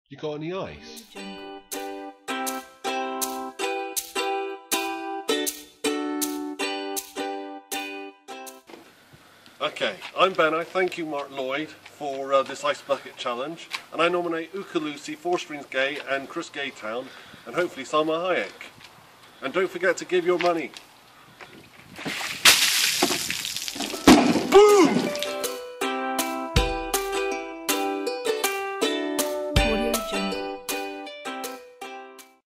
You got any ice? Okay, I'm Ben. I thank you, Mark Lloyd, for this Ice Bucket Challenge. And I nominate Ukulele, 4 Strings Gay and Chris Gaytown, and hopefully Salma Hayek. And don't forget to give your money. Boom!